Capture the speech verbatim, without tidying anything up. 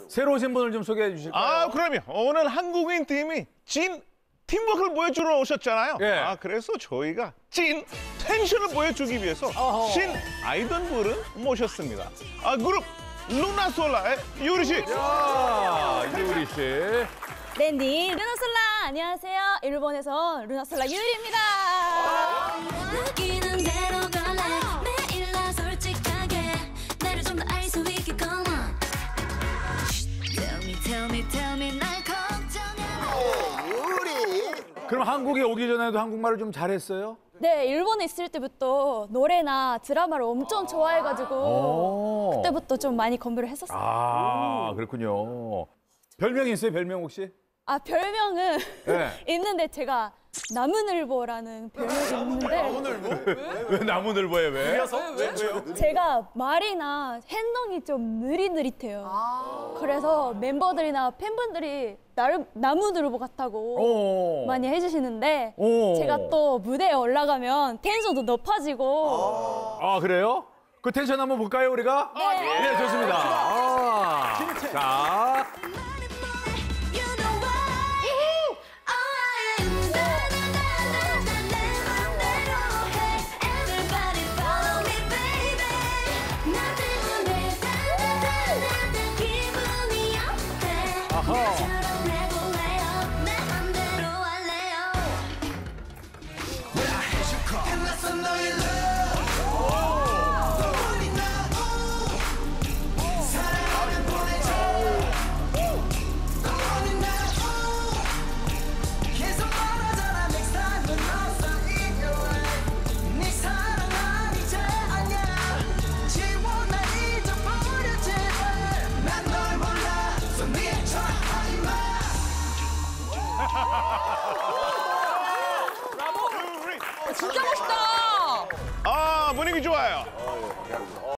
새로 오신 분을 좀 소개해 주실까요? 아, 그럼요. 오늘 한국인 팀이 찐 팀워크를 보여주러 오셨잖아요. 예. 아, 그래서 저희가 찐 텐션을 보여주기 위해서 어허. 신 아이돌분을 모셨습니다. 아, 그룹 루나솔라의 유리 씨. 야, 유리 씨. 랜디 루나솔라 안녕하세요. 일본에서 루나솔라 유리입니다. 느끼는 대로 갈래 매일 나 솔직하게 나를 좀 더 알 수 있게 come on Tell me tell me tell me 날 걱정해 그럼 한국에 오기 전에도 한국말을 좀 잘했어요? 네, 일본에 있을 때부터 노래나 드라마를 엄청 좋아해가지고 오. 그때부터 좀 많이 공부를 했었어요. 아, 그렇군요. 별명이 있어요, 별명 혹시? 아, 별명은 네. 있는데 제가 나무늘보라는 별명이 있는데 왜 나무늘보에 왜? 제가 말이나 행동이 좀 느릿느릿해요. 그래서 멤버들이나 팬분들이 나를 나무늘보 같다고 오. 많이 해주시는데 오. 제가 또 무대에 올라가면 텐션도 높아지고 아, 그래요? 그 텐션 한번 볼까요, 우리가? 네. 네, 좋습니다. 아, 자. You know why I am 나나나나나 내 맘대로 해 Everybody follow me baby 나 때문에 나나나나 기분이 어때 아하. 나처럼 해볼래요 내 맘대로 할래요 끝났어 너의 love 우리 나 사랑하면 보내줘 너는 나 계속 말하잖아 next time 넌 없어 in your way 네 사랑 아니지 않냐 지워 날 잊어버려 제발 난 널 몰라 so 미쳐하지 마 진짜 멋있다. 아, 분위기 좋아요.